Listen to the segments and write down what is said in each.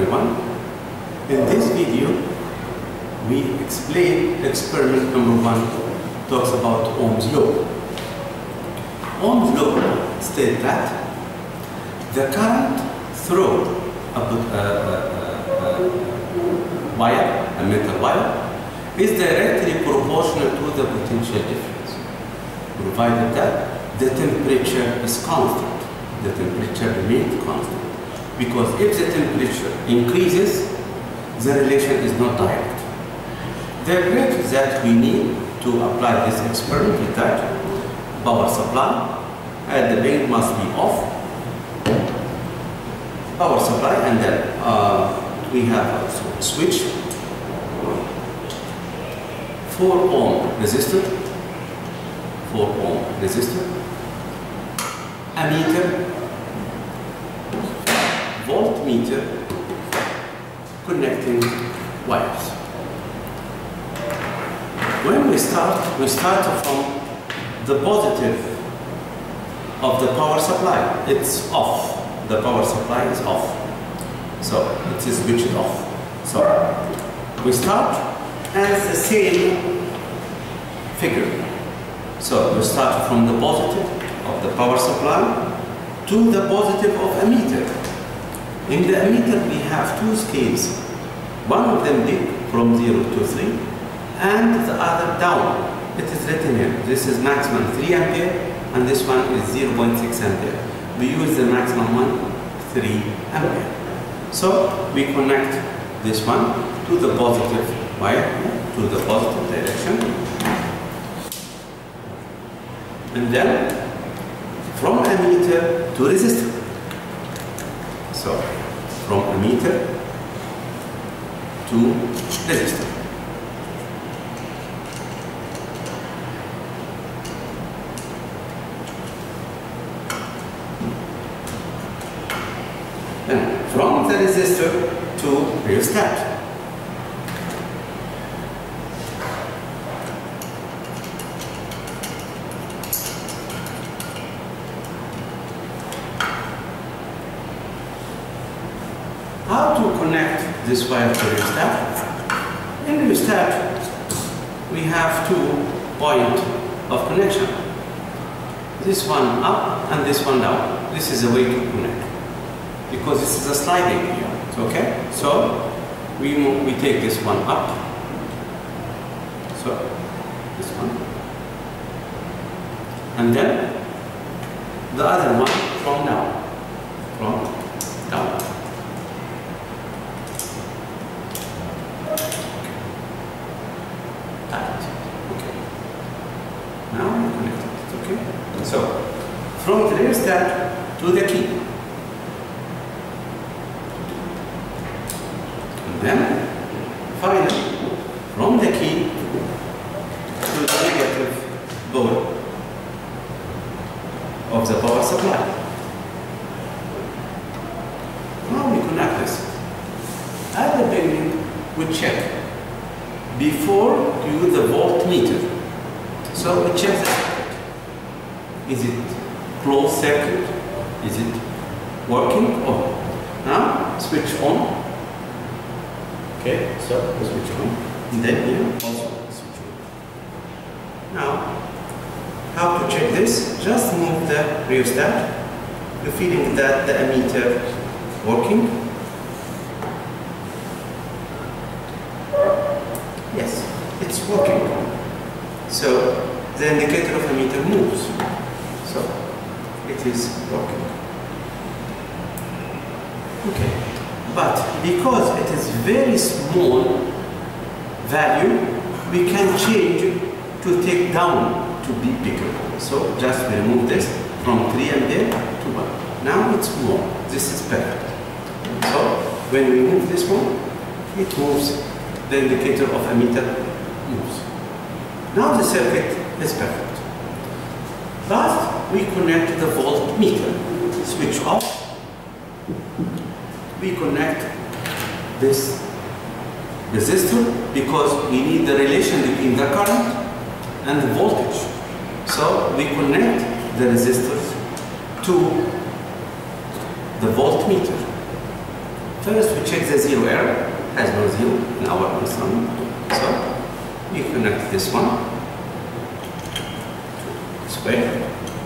everyone. In this video, we explain experiment number 1 talks about Ohm's law. Ohm's law states that the current through a metal wire is directly proportional to the potential difference, provided that the temperature is constant. The temperature remains constant. Because if the temperature increases, the relation is not direct. The approach that we need to apply this experiment is that power supply and the link must be off. Power supply, and then we have also a switch, 4 ohm resistor, 4 ohm resistor, ammeter, voltmeter, connecting wires. When we start from the positive of the power supply. It's off. The power supply is off. So it is switched off. So we start as the same figure. So we start from the positive of the power supply to the positive of ammeter. In the ammeter we have 2 scales. One of them big from 0 to 3 and the other down. It is written here. This is maximum 3 ampere and this one is 0.6 ampere. We use the maximum one, 3 ampere. So we connect this one to the positive wire, to the positive direction. And then from ammeter to resistor. So from ammeter to resistor. And from the resistor to rheostat. How to connect this wire to rheostat? In rheostat, we have 2 points of connection. This one up and this one down. This is a way to connect. Because this is a sliding here, okay? So we take this one up. So this one, and then the other one from down, Okay. Now we connect it. Okay. So from the rheostat to the key. Then, finally, from the key to the negative pole of the power supply. Now we connect this. At the beginning, we check before you use the voltmeter. So we check the circuit. Is it closed circuit? Is it working? Or now switch on. Okay, so the switch on, and then here also switch on. Now, how to check this? Just move the rheostat. You're feeling that the ammeter working. Yes, it's working. So the indicator of ammeter moves. So it is working. Okay. But because it is very small value, we can change to take down to be bigger. So just remove this from 3 ampere to 1. Now it's more. This is perfect. So when we move this one, it moves. The indicator of ammeter moves. Now the circuit is perfect. But we connect the voltmeter. Switch off. We connect this resistor because we need the relation between the current and the voltage. So we connect the resistors to the voltmeter. First, we check the zero error. Has no zero in our instrument. So, we connect this one this way.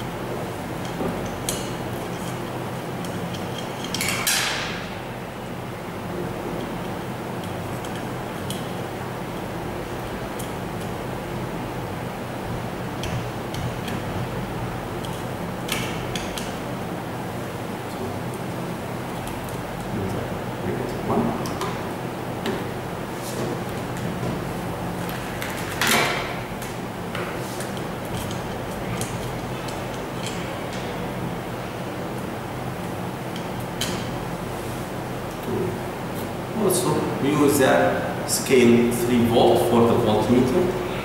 Also, we use that scale 3 volt for the voltmeter.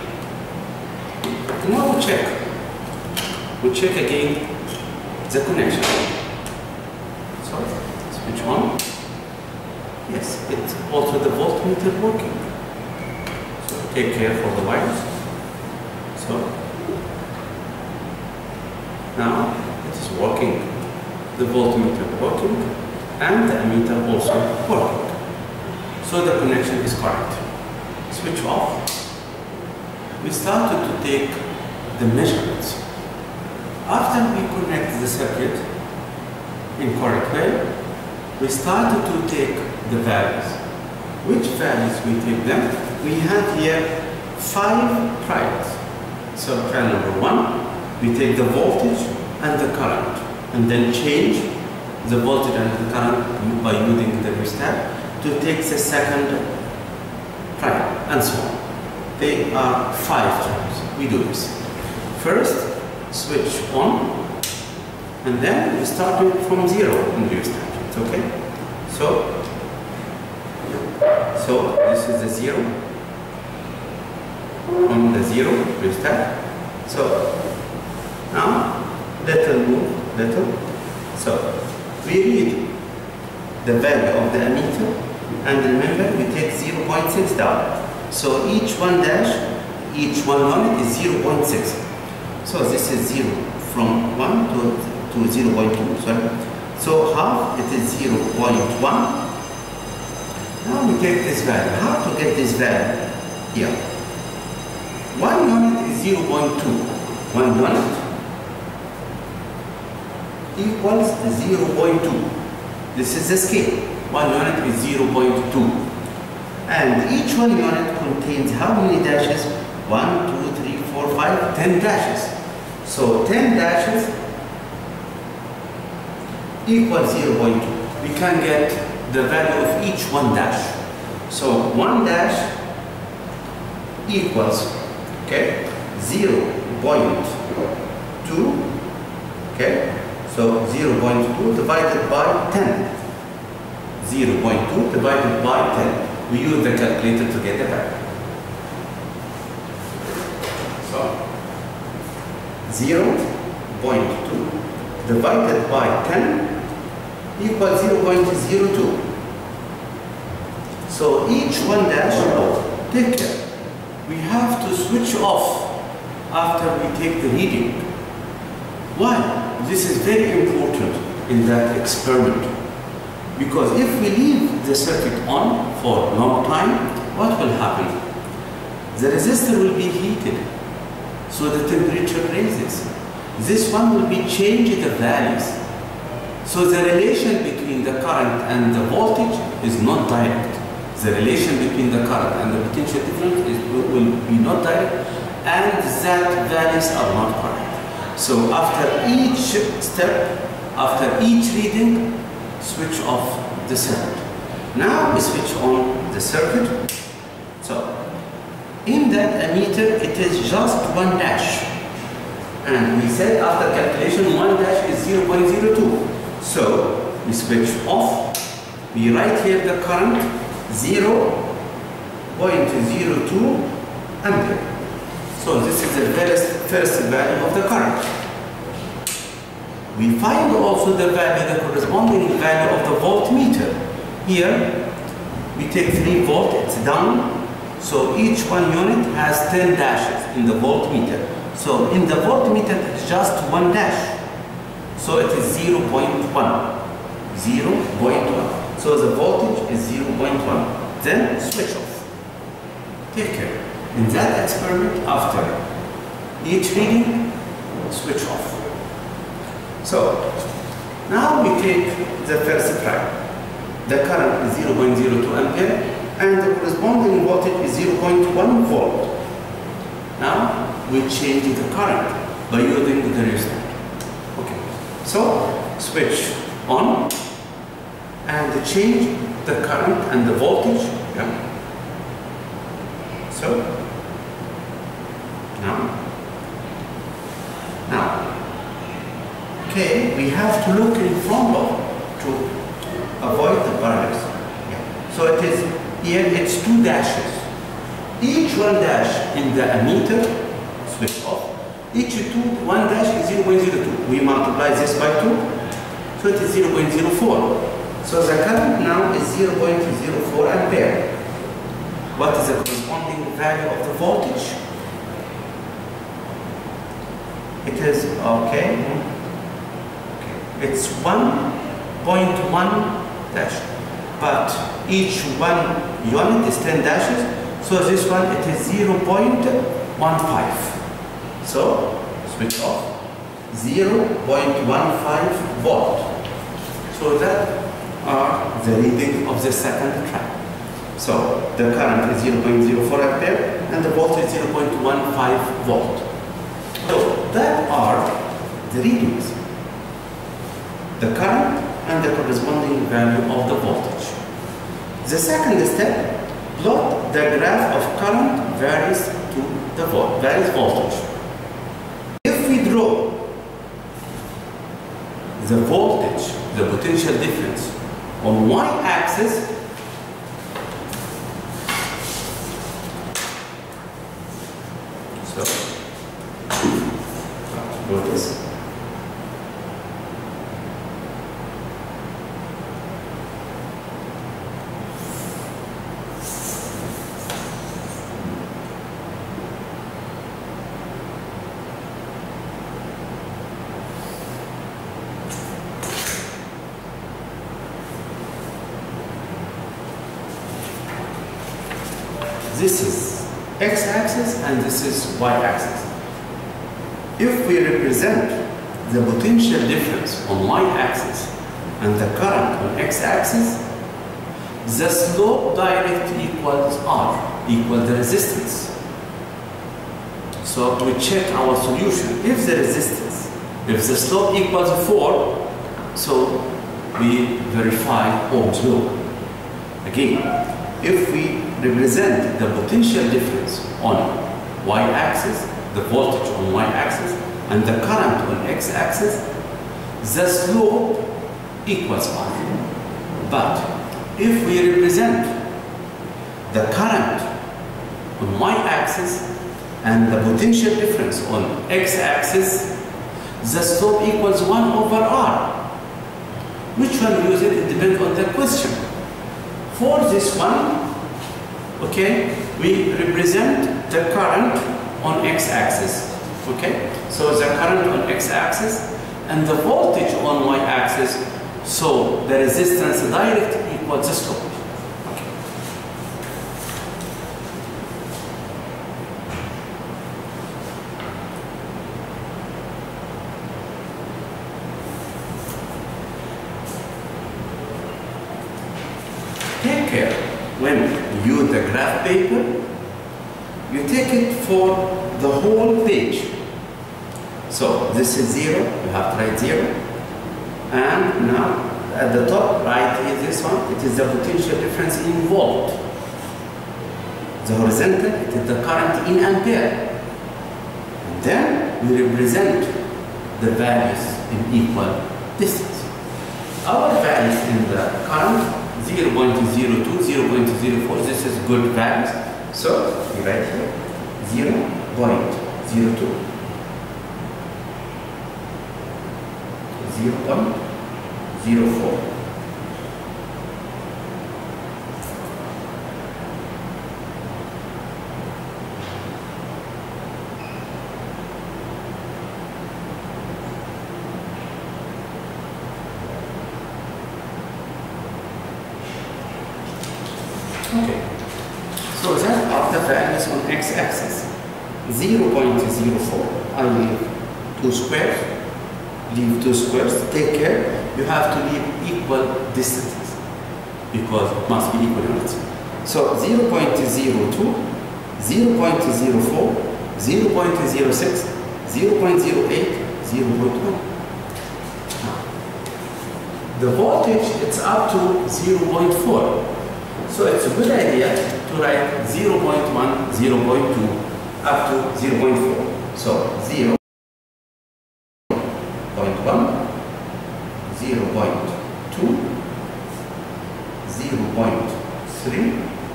And now we check. We check again the connection. So, switch on. Yes, it's also the voltmeter working. So, take care for the wires. So, now it is working. The voltmeter working and the ammeter also working. So the connection is correct. Switch off. We started to take the measurements. After we connect the circuit in correct way, we started to take the values. Which values we take them? We have here 5 trials. So trial number 1, we take the voltage and the current, and then change the voltage and the current by using the rheostat to take the second trial, and so on. They are 5 trials. We do this. First, switch on, and then we start from 0 in rheostat. It's okay? So this is the 0 on the 0 rheostat. So now little move, little. So we read the value of the ammeter, and remember we take 0.6 down. So each one unit is 0.6. So this is 0 from 1 to 0.2. Sorry. So half, it is 0.1. Now we take this value. How to get this value here? 1 unit is 0.2. 1 unit equals 0.2. This is the scale. 1 unit is 0.2. And each 1 unit contains how many dashes? 1, 2, 3, 4, 5, 10 dashes. So 10 dashes equals 0.2. We can get the value of each 1 dash. So 1 dash equals, okay, 0.2, okay, so 0.2 divided by 10. 0.2 divided by 10. We use the calculator to get the value. So 0.2 divided by 10 equals 0.02. So each 1 dash, take care. We have to switch off after we take the reading. Why? This is very important in that experiment. Because if we leave the circuit on for a long time, what will happen? The resistor will be heated, so the temperature raises. This one will be changing the values. So the relation between the current and the voltage is not direct. The relation between the current and the potential difference will be not direct, and that values are not correct. So after each step, after each reading, switch off the circuit. Now we switch on the circuit. So in that ammeter, it is just 1 dash. And we said after calculation, 1 dash is 0.02. So we switch off. We write here the current 0.02 ampere. So this is the first value of the current. We find also the value, the corresponding value of the voltmeter. Here, we take 3 volt, it's down. So each 1 unit has 10 dashes in the voltmeter. So in the voltmeter, it's just 1 dash. So it is 0.1. 0.1. So the voltage is 0.1. Then switch off. Take care. In that experiment, after each reading, switch off. So now we take the first try. The current is 0.02 ampere and the corresponding voltage is 0.1 volt. Now we change the current by using the resistor. Okay. So switch on and change the current and the voltage. Yeah. So now, okay, we have to look in front of to avoid the burners. Yeah. So it is here. It's 2 dashes. Each 1 dash in the ammeter, switch off. Each 1 dash is 0.02. We multiply this by 2, so it is 0.04. So the current now is 0.04 ampere. What is the corresponding value of the voltage? It is okay. It's 1.1 dash, but each 1 unit is 10 dashes. So this one, it is 0.15. So switch off. 0.15 volt. So that are the reading of the second track. So the current is 0.04 ampere and the voltage is 0.15 volt. So that are the readings. The current and the corresponding value of the voltage. The second step, plot the graph of current varies to the varies voltage. If we draw the voltage, the potential difference on y-axis, so do this. This is x-axis and this is y-axis. If we represent the potential difference on y-axis and the current on x-axis, the slope directly equals R, equals the resistance. So we check our solution. If the resistance, if the slope equals 4, so we verify Ohm's law. Again, if we represent the potential difference on y-axis, the voltage on y-axis, and the current on x-axis, the slope equals R. But if we represent the current on y-axis and the potential difference on x-axis, the slope equals 1 over R. Which one we use it depends on the question. For this one, okay, we represent the current on x-axis. Okay, so the current on x-axis and the voltage on y-axis. So the resistance directly equals the slope. Okay. Take care when you use the graph paper, you take it for the whole page. So this is 0, you have to write 0. And now at the top right is this one, it is the potential difference in volt. The horizontal, it is the current in ampere. And then we represent the values in equal distance. Our values in the current 0.02, 0.04, this is good values. So we write here 0.02. 0.04. x-axis 0.04. I leave 2 squares. Leave 2 squares. Take care. You have to leave equal distances because it must be equal units. So 0.02, 0.04, 0.06, 0.08, 0.1. The voltage, it's up to 0.4. So it's a good idea to write 0.1, 0.2, up to 0.4. So 0.1, 0.2, 0.3,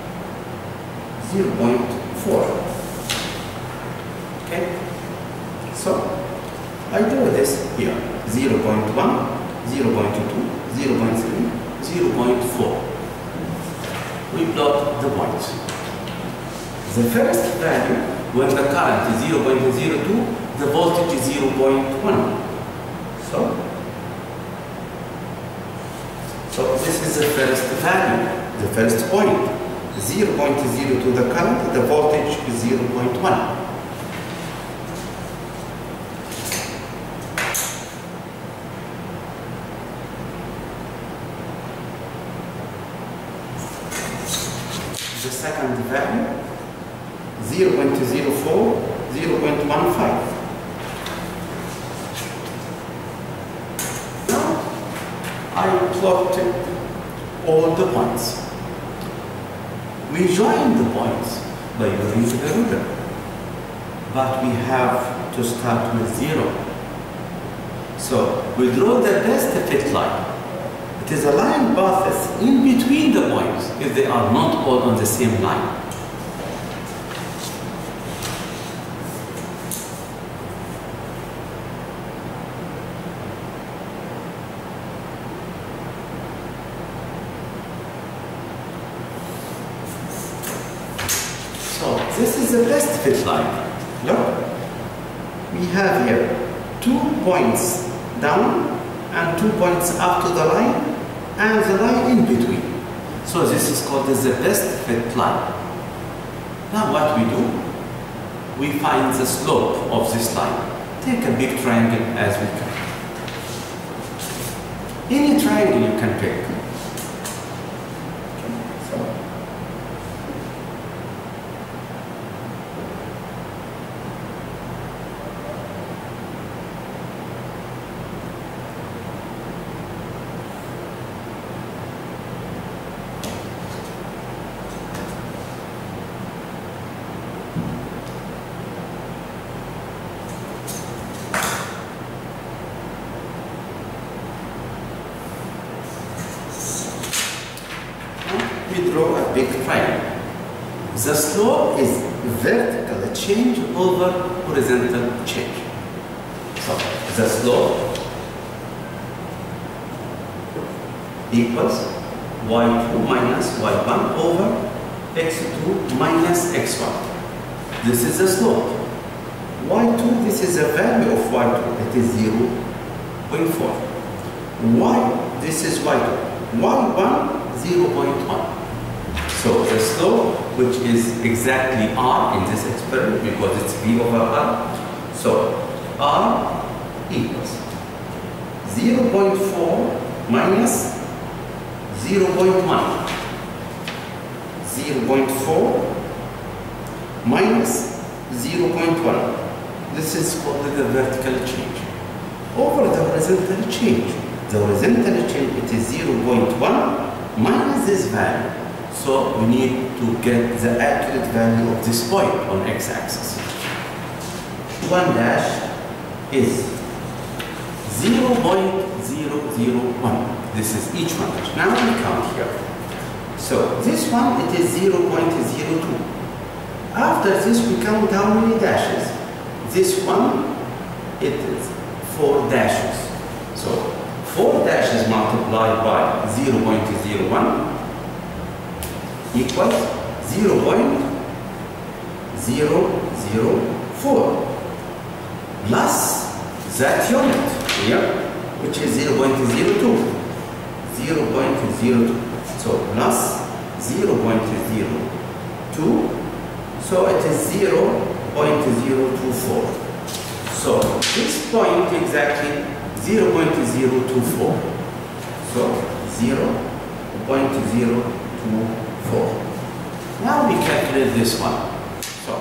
0.4. Okay? So I do this here. 0.1, 0.2, 0.3, 0.4. We plot the points. The first value, when the current is 0.02, the voltage is 0.1. So this is the first value, the first point. 0.02 the current, the voltage is 0.1. The second value, 0.04, 0.15. Now, I plotted all the points. We join the points by using the ruler, but we have to start with 0. So, we draw the best fit line. It is a line passes in between the points if they are not all on the same line. So this is the best fit line. Look, we have here 2 points down and 2 points up to the line, and the line in between. So this is called as the best fit line. Now what we do, we find the slope of this line. Take a big triangle as we can. Any triangle you can pick. We draw a big triangle. The slope is vertical change over horizontal change. So the slope equals y2 minus y1 over x2 minus x1. This is the slope. y2, this is the value of y2. It is 0.4. y, this is y2. y1, 0.1. So the slope, which is exactly r in this experiment because it's v over r. So r equals 0.4 minus 0.1. 0.4 minus 0.1. This is called the vertical change. Over the horizontal change. The horizontal change, it is 0.1 minus this value. So we need to get the accurate value of this point on x-axis. 1 dash is 0.001. This is each one. Now we count here. So this one, it is 0.02. After this, we count how many dashes. This one, it is 4 dashes. So 4 dashes multiplied by 0.01 equals 0.004 plus that unit here, which is 0.02. 0.02. So plus 0.02 So it is 0.024. So this point exactly 0.024. So 0.024. Now we calculate this one. So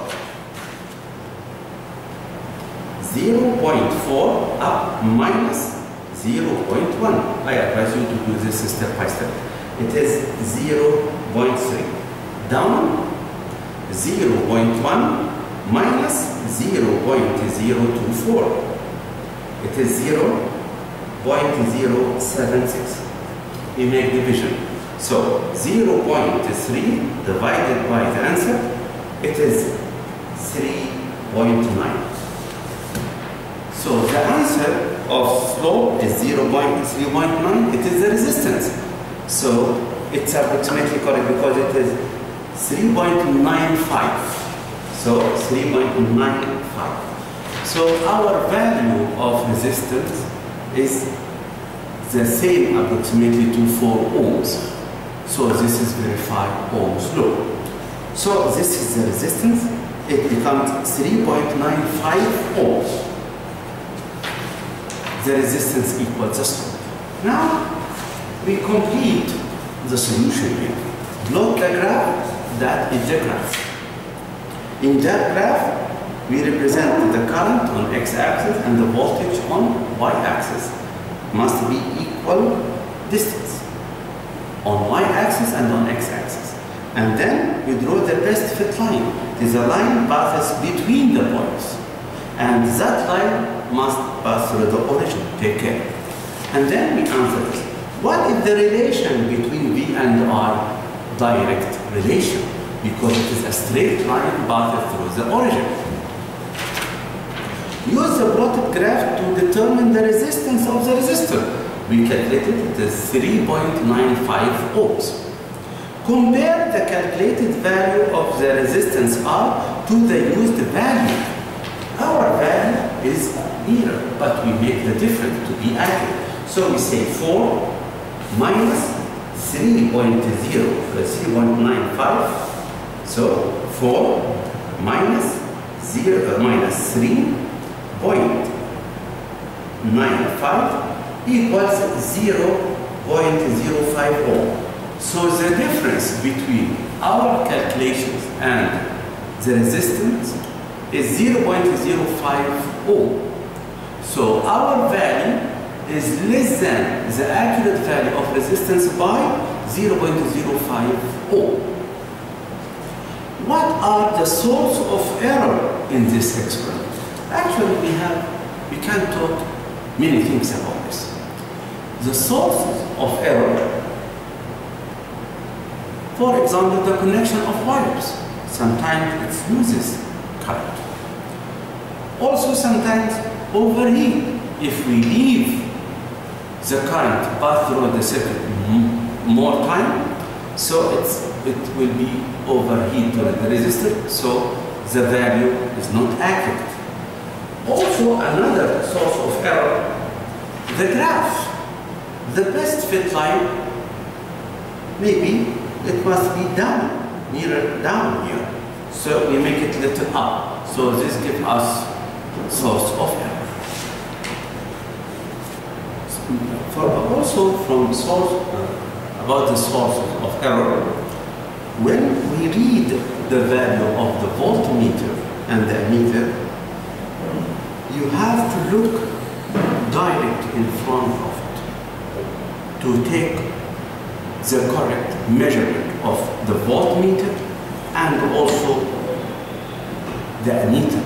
0.4 up minus 0.1. I advise you to do this step by step. It is 0.3. Down 0.1 minus 0.024. It is 0.076. We make division. So 0.3 divided by the answer, it is 3.9. So the answer of slope is 0.3.9. It is the resistance. So it's approximately correct because it is 3.95. So 3.95. So our value of resistance is the same approximately to 4 ohms. So this is verified Ohm's law. So this is the resistance. It becomes 3.95 ohms. The resistance equals the slope. Now we complete the solution here. Plot the graph. That is the graph. In that graph, we represent the current on x-axis and the voltage on y-axis. Must be equal distance on y-axis and on x-axis. And then we draw the best fit line. It is a line passes between the points. And that line must pass through the origin. Take care. And then we answer this. What is the relation between V and I? Direct relation, because it is a straight line passes through the origin. Use the plotted graph to determine the resistance of the resistor. We calculated it is 3.95 ohms. Compare the calculated value of the resistance R to the used value. Our value is nearer, but we make the difference to be accurate. So we say 4 minus 3.0 plus 3.95. So 4 minus 3.95 equals 0.05 ohm. So the difference between our calculations and the resistance is 0.05 ohm. So our value is less than the accurate value of resistance by 0.05 ohm. What are the sources of error in this experiment? Actually, we can talk many things about this. The sources of error, for example, the connection of wires. Sometimes it loses current. Also, sometimes overheat. If we leave the current pass through the circuit more time, so it will be overheat to the resistor, so the value is not accurate. Also, another source of error, the graph. The best fit line, maybe it must be down, nearer down here. So we make it little up. So this gives us source of error. Also from source, about the source of error, when we read the value of the voltmeter and the ammeter, you have to look direct in front of it to take the correct measurement of the voltmeter and also the ammeter.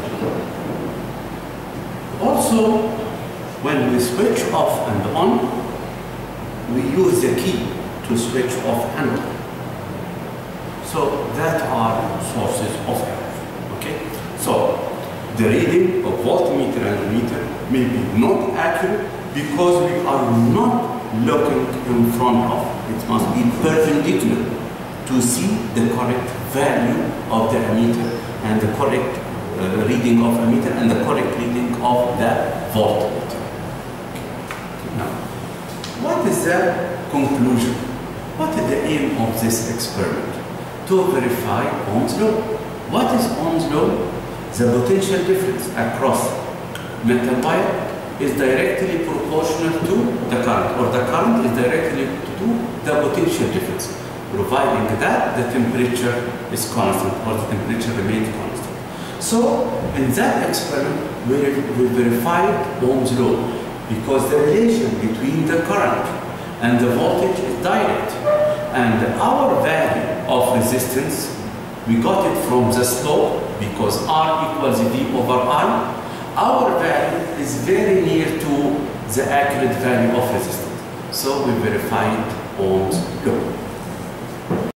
Also, when we switch off and on, we use the key to switch off and on. So that are sources of error. Okay? So the reading of voltmeter and ammeter may be not accurate because we are not looking in front of. It must be perpendicular to see the correct value of the ammeter and the correct reading of ammeter and the correct reading of the voltmeter. Now, what is the conclusion? What is the aim of this experiment? To verify Ohm's law. What is Ohm's law? The potential difference across metal wire is directly proportional to the current, or the current is directly to the potential difference, providing that the temperature is constant, or the temperature remains constant. So, in that experiment, we verified Ohm's law, because the relation between the current and the voltage is direct. And our value of resistance, we got it from the slope, because R equals V over I. Our value is very near to the accurate value of resistance. So we verified Ohm's law.